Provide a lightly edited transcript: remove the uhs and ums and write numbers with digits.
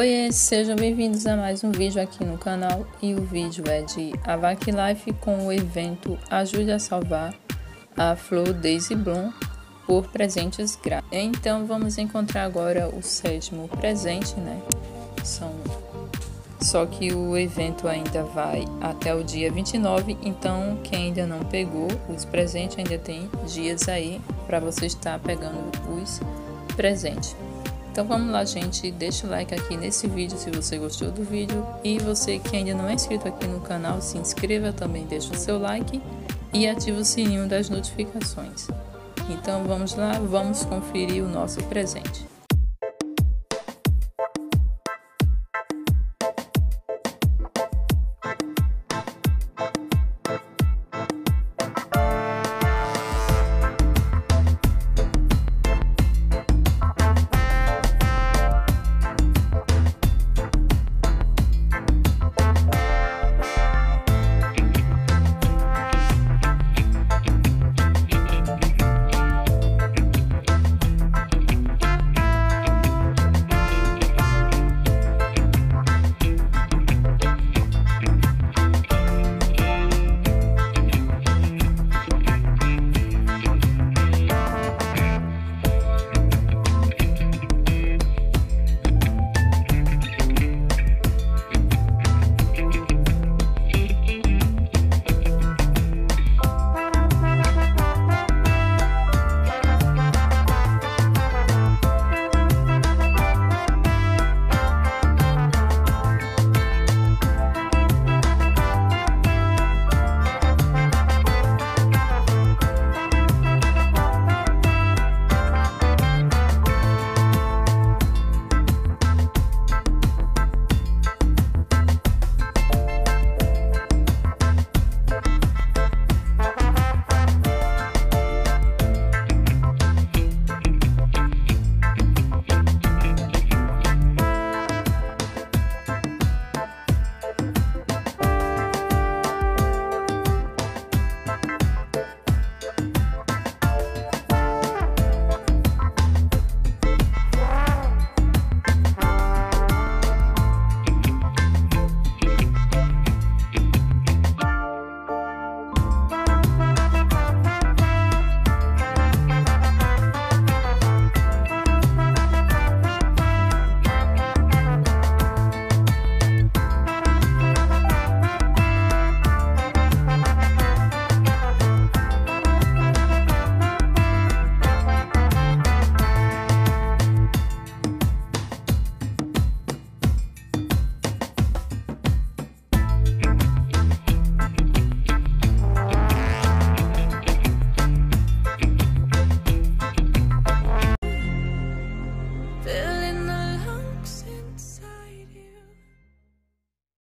Oi, sejam bem-vindos a mais um vídeo aqui no canal, e o vídeo é de Avac Life com o evento Ajude a Salvar a Flor Daisy Bloom por presentes grátis. Então vamos encontrar agora o 7º presente, né? Só que o evento ainda vai até o dia 29, então quem ainda não pegou os presentes ainda tem dias aí para você estar pegando os presentes. Então vamos lá, gente, deixa o like aqui nesse vídeo se você gostou do vídeo, e você que ainda não é inscrito aqui no canal, se inscreva também, deixa o seu like e ativa o sininho das notificações. Então vamos lá, vamos conferir o nosso presente.